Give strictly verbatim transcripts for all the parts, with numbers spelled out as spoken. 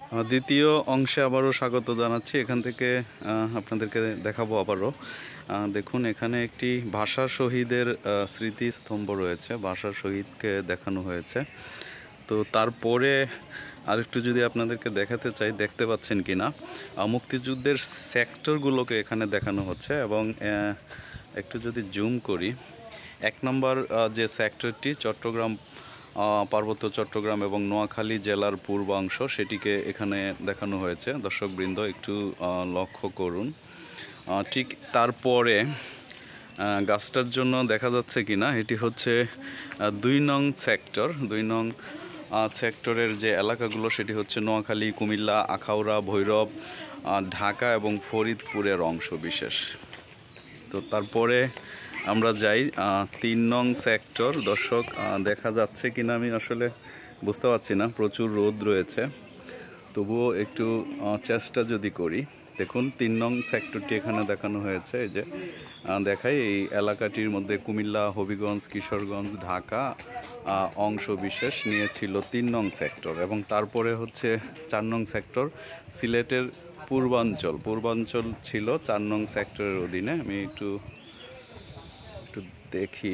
আহ, দ্বিতীয় অংশে আবারও স্বাগত জানাচ্ছি। এখান থেকে আহ, আপনাদেরকে দেখাবো আবারও। আহ, দেখুন, এখানে একটি ভাষা শহীদের আহ, স্মৃতিস্তম্ভ রয়েছে, ভাষা শহীদকে দেখানো হয়েছে। তো তারপরে আরেকটু যদি আপনাদেরকে দেখাতে চাই, দেখতে পাচ্ছেন কি না, মুক্তিযুদ্ধের সেক্টরগুলোকে এখানে দেখানো হচ্ছে। এবং আহ, একটু যদি জুম করি, এক নম্বর যে সেক্টরটি চট্টগ্রাম, পার্বত্য চট্টগ্রাম এবং নোয়াখালী জেলার পূর্বাংশ, সেটিকে এখানে দেখানো হয়েছে। দর্শকবৃন্দ একটু লক্ষ্য করুন। ঠিক তারপরে গাছটার জন্য দেখা যাচ্ছে কি না, এটি হচ্ছে দুই নং সেক্টর। দুই নং সেক্টরের যে এলাকাগুলো, সেটি হচ্ছে নোয়াখালী, কুমিল্লা, আখাউড়া, ভৈরব, ঢাকা এবং ফরিদপুরের অংশ বিশেষ। তো তারপরে আমরা যাই তিন নং সেক্টর। দর্শক, দেখা যাচ্ছে কিনা আমি আসলে বুঝতে পারছি না, প্রচুর রোদ রয়েছে, তবুও একটু চেষ্টা যদি করি। দেখুন, তিন নং সেক্টরটি এখানে দেখানো হয়েছে। এই যে দেখাই, এই এলাকাটির মধ্যে কুমিল্লা, হবিগঞ্জ, কিশোরগঞ্জ, ঢাকা অংশ বিশেষ নিয়েছিল তিন নং সেক্টর। এবং তারপরে হচ্ছে চার নং সেক্টর, সিলেটের পূর্বাঞ্চল পূর্বাঞ্চল ছিল চার নং সেক্টরের অধীনে। আমি একটু একটু দেখি,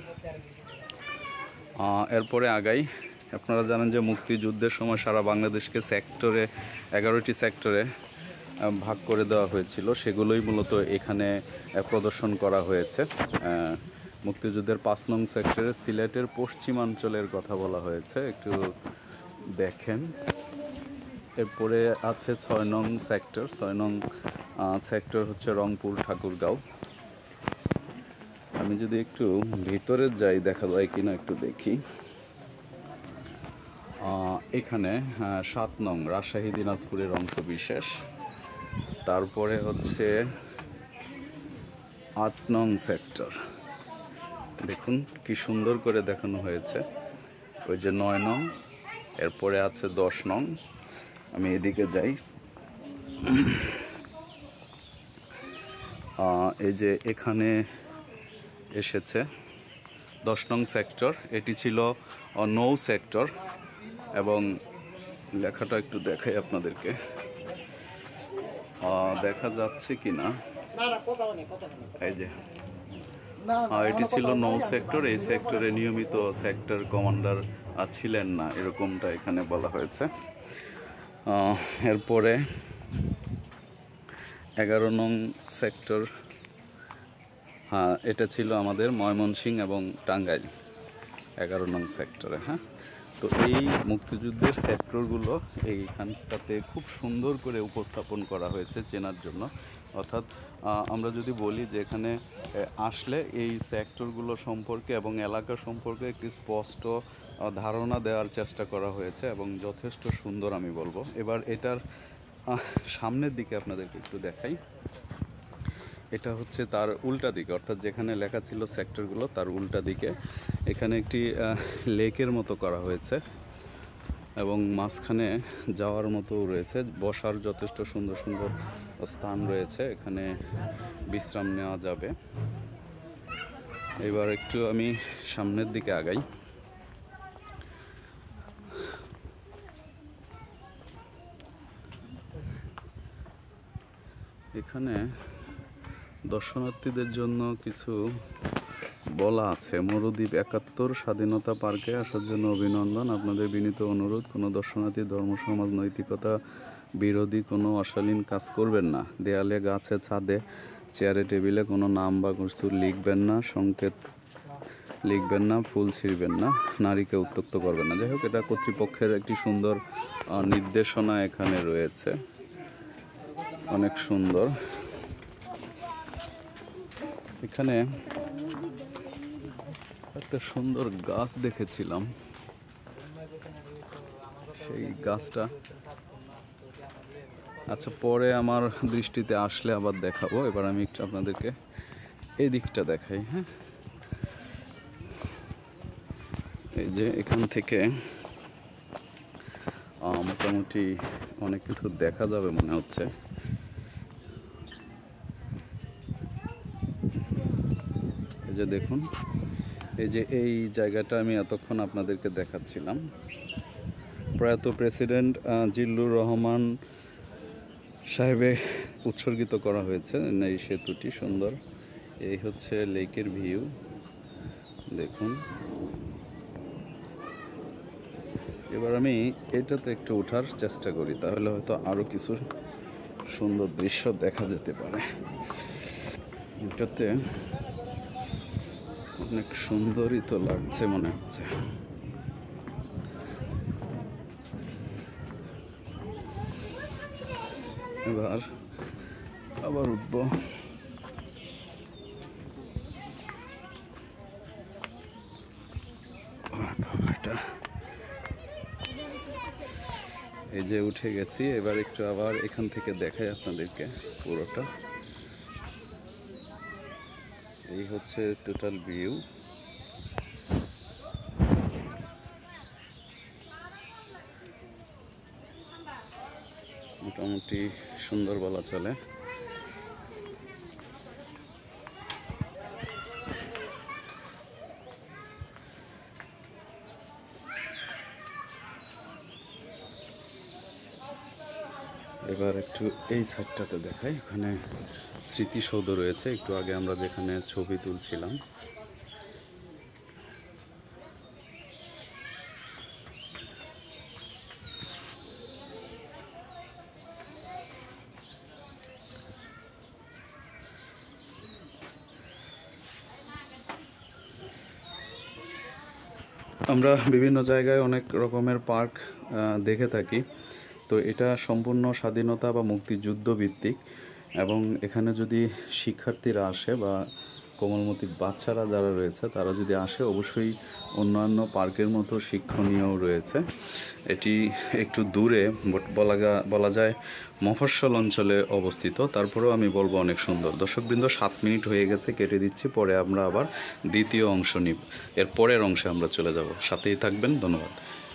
এরপরে আগাই। আপনারা জানেন যে মুক্তিযুদ্ধের সময় সারা বাংলাদেশকে সেক্টরে, এগারোটি সেক্টরে ভাগ করে দেওয়া হয়েছিল। সেগুলোই মূলত এখানে প্রদর্শন করা হয়েছে। মুক্তিযুদ্ধের পাঁচ নং সেক্টরে সিলেটের পশ্চিমাঞ্চলের কথা বলা হয়েছে, একটু দেখেন। এরপরে আছে ছয় নং সেক্টর। ছয় নং সেক্টর হচ্ছে রংপুর, ঠাকুরগাঁও। আমি যদি একটু ভিতরে যাই, দেখা যায় কিনা একটু দেখি। এখানে সাত নং রাজশাহী, দিনাজপুরের অংশ বিশেষ। তারপরে হচ্ছে আট নং সেক্টর। দেখুন কি সুন্দর করে দেখানো হয়েছে। ওই যে নয় নং, এরপরে আছে দশ নং। আমি এদিকে যাই। এই যে এখানে এসেছে দশ নং সেক্টর। এটি ছিল নৌ সেক্টর। এবং লেখাটা একটু দেখাই আপনাদেরকে, দেখা যাচ্ছে কি না। এই যে এটি ছিল নৌ সেক্টর। এই সেক্টরে নিয়মিত সেক্টর কমান্ডার ছিলেন না, এরকমটা এখানে বলা হয়েছে। এরপরে এগারো নং সেক্টর, হ্যাঁ, এটা ছিল আমাদের ময়মনসিংহ এবং টাঙ্গাইল এগারো নং সেক্টরে। হ্যাঁ, তো এই মুক্তিযুদ্ধের সেক্টরগুলো এইখানটাতে খুব সুন্দর করে উপস্থাপন করা হয়েছে চেনার জন্য। অর্থাৎ আমরা যদি বলি যে এখানে আসলে এই সেক্টরগুলো সম্পর্কে এবং এলাকা সম্পর্কে একটি স্পষ্ট ধারণা দেওয়ার চেষ্টা করা হয়েছে এবং যথেষ্ট সুন্দর আমি বলবো। এবার এটার সামনের দিকে আপনাদেরকে একটু দেখাই। এটা হচ্ছে তার উল্টা দিকে, অর্থাৎ যেখানে লেখা ছিল সেক্টরগুলো তার উল্টা দিকে এখানে একটি লেকের মতো করা হয়েছে এবং মাঝখানে যাওয়ার মতো রয়েছে, বসার যথেষ্ট সুন্দর সুন্দর স্থান রয়েছে, এখানে বিশ্রাম নেওয়া যাবে। এবার একটু আমি সামনের দিকে আগাই। এখানে দর্শনার্থীদের জন্য কিছু বলা আছে। মরুদ্বীপ একাত্তর স্বাধীনতা পার্কে আসার জন্য অভিনন্দন। আপনাদের বিনীত অনুরোধ, কোনো দর্শনার্থী ধর্ম, সমাজ, নৈতিকতা বিরোধী কোনো অশালীন কাজ করবেন না। দেয়ালে, গাছে, ছাদে, চেয়ারে, টেবিলে কোনো নাম বা কিছু লিখবেন না, সংকেত লিখবেন না, ফুল ছিঁড়বেন না, নারীকে উত্ত্যক্ত করবেন না। যাই হোক, এটা কর্তৃপক্ষের একটি সুন্দর নির্দেশনা এখানে রয়েছে, অনেক সুন্দর। এখানে একটা সুন্দর গাছ দেখেছিলাম, সেই গাছটা আচ্ছা পরে আমার দৃষ্টিতে আসলে আবার দেখাবো। এবার আমি একটু আপনাদেরকে এই দিকটা দেখাই। হ্যাঁ, এই যে এখান থেকে মোটামুটি অনেক কিছু দেখা যাবে মনে হচ্ছে। এই যে দেখুন, এই যে এই জায়গাটা আমি এতক্ষণ আপনাদেরকে দেখাচ্ছিলাম, প্রয়াত প্রেসিডেন্ট জিল্লুর রহমান সাহেবে উৎসর্গিত করা হয়েছে এই সেতুটি। সুন্দর। এই হচ্ছে লেকের ভিউ, দেখুন। এবার আমি এটাতে একটু ওঠার চেষ্টা করি, তাহলে হয়তো আরও কিছু সুন্দর দৃশ্য দেখা যেতে পারে। এটাতে অনেক সুন্দরই তো লাগছে মনে হচ্ছে। এবার আবার উঠব। এটা এই যে উঠে গেছি, এবার একটু আবার এখান থেকে দেখাই আপনাদেরকে পুরোটা। এই হচ্ছে টোটাল ভিউ। মোটামুটি সুন্দর বলা চলে। এবার একটু এই সাইডটাতে দেখাই, ওখানে স্মৃতিসৌধ রয়েছে, একটু আগে আমরা যেখানে ছবি তুলছিলাম। আমরা বিভিন্ন জায়গায় অনেক রকমের পার্ক দেখে থাকি, তো এটা সম্পূর্ণ স্বাধীনতা বা মুক্তিযুদ্ধ ভিত্তিক, এবং এখানে যদি শিক্ষার্থীরা আসে বা কোমলমতি বাচ্চারা যারা রয়েছে তারা যদি আসে, অবশ্যই অন্যান্য পার্কের মতো শিক্ষণীয় রয়েছে। এটি একটু দূরে, বলা বলা যায় মফস্বল অঞ্চলে অবস্থিত, তারপরেও আমি বলবো অনেক সুন্দর। দর্শকবৃন্দ, সাত মিনিট হয়ে গেছে, কেটে দিচ্ছি, পরে আমরা আবার দ্বিতীয় অংশ নিব, এর পরের অংশে আমরা চলে যাব। সাথেই থাকবেন, ধন্যবাদ।